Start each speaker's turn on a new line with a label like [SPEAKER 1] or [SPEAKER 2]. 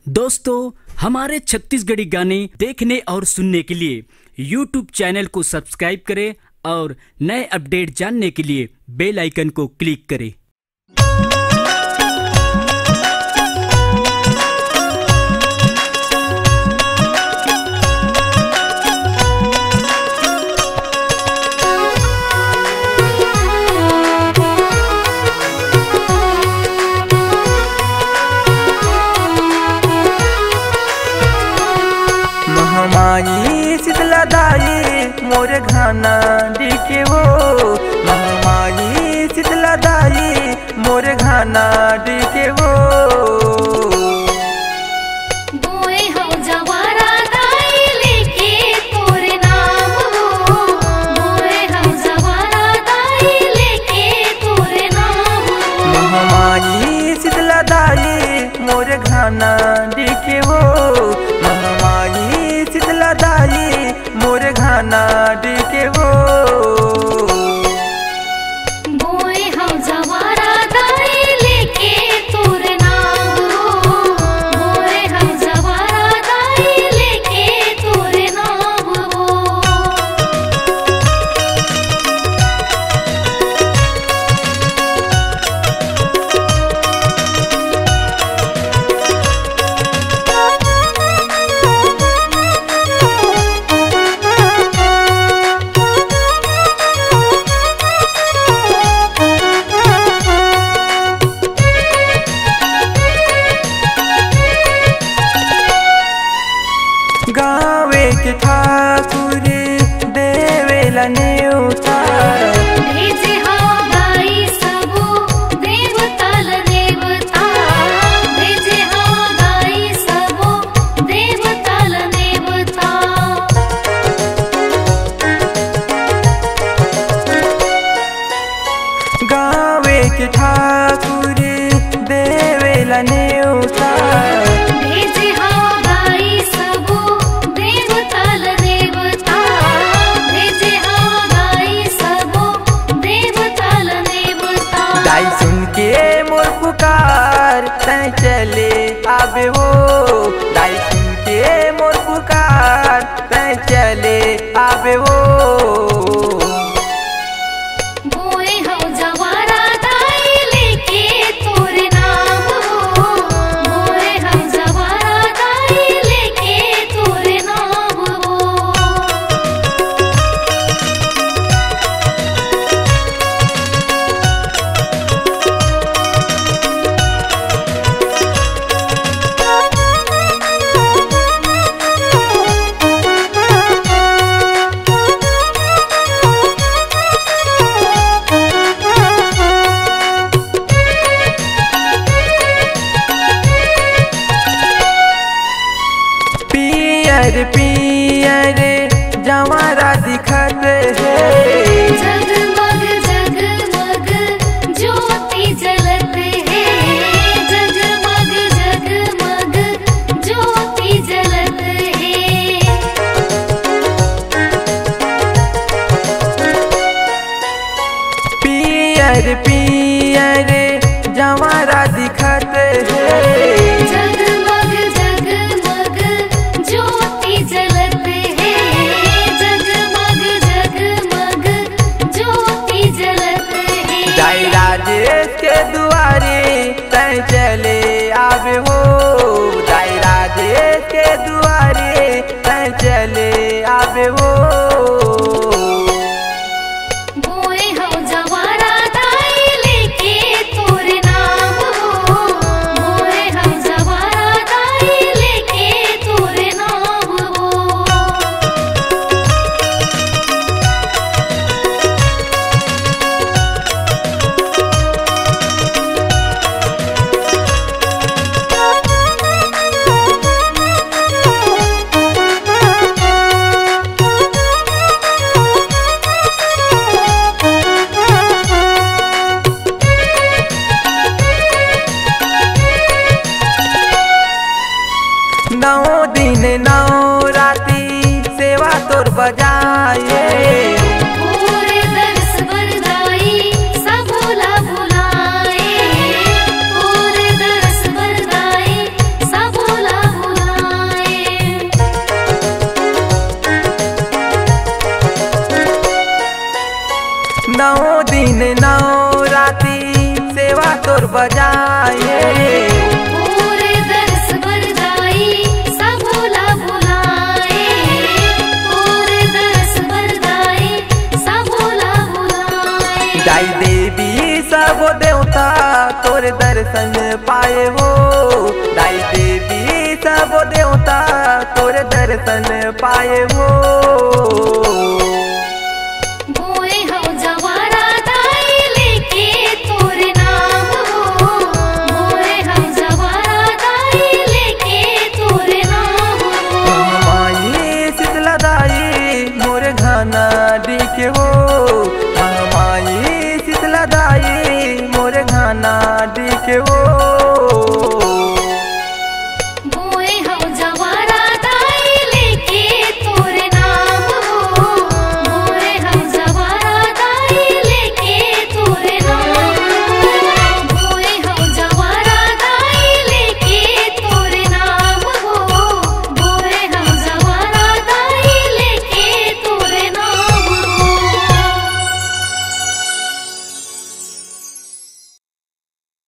[SPEAKER 1] दोस्तों, हमारे छत्तीसगढ़ी गाने देखने और सुनने के लिए YouTube चैनल को सब्सक्राइब करें और नए अपडेट जानने के लिए बेल आइकन को क्लिक करें।
[SPEAKER 2] महामाई शीतला दाई मोरे घाना डीके वो, महामाई शीतला दाई मोरे घाना डीके वो।
[SPEAKER 3] बोए हो जवारा दाई लेके तोरे नाम हो, बोए हो जवारा दाई लेके तोरे नाम हो।
[SPEAKER 2] महामाई शीतला दाई मोरे घाना डीके वो, महामाई शीतला दाई मोरे घाना डीके वो।
[SPEAKER 3] बोए हो जवारा दाई लेके तोरे नाम हो, बोए हो जवारा दाई लेके तोरे नाम हो।
[SPEAKER 2] गावे के ठाकुर देवेला नेउता,
[SPEAKER 3] भेजे हो गाई सबो देवताल देवता, भेजे हो गाई सबो देवताल देवता।
[SPEAKER 2] गावे के ठाकुर देवेला नेउता,
[SPEAKER 3] भेजे हो गाई सबो देवताल देवता, भेजे हो गाई सबो देवताल देवता।
[SPEAKER 2] दाई सुन के मोर पुकार तय चले आवे वो, दाई सुन के मोर पुकार तय चले आवे वो।
[SPEAKER 3] बोए हो जवारा दाई लेके तोरे नाम हो, बोए हो जवारा दाई लेके तोरे नाम हो।
[SPEAKER 2] पियर पियर जवारा दिखत है,
[SPEAKER 3] जगमग जगमग ज्योति जलत है, जगमग जगमग ज्योति जलत है।
[SPEAKER 2] पियर पियर जवारा दिखत है,
[SPEAKER 3] जगमग जगमग ज्योति जलत है, जगमग जगमग ज्योति जलत है।
[SPEAKER 2] दाई राजेश के दुआरे तय चले आवे वो, दाई राजेश के दुआरे तय चले आवे वो।
[SPEAKER 3] बोए हो जवारा दाई लेके तोरे नाम हो, बोए हो जवारा दाई लेके तोरे नाम हो।
[SPEAKER 2] नौ दिन नौ राती सेवा तोर बजाए,
[SPEAKER 3] और दर्श बरदाई सब भुला भुलाए, और दर्श बरदाई सब भुला
[SPEAKER 2] दर्शन पाए हो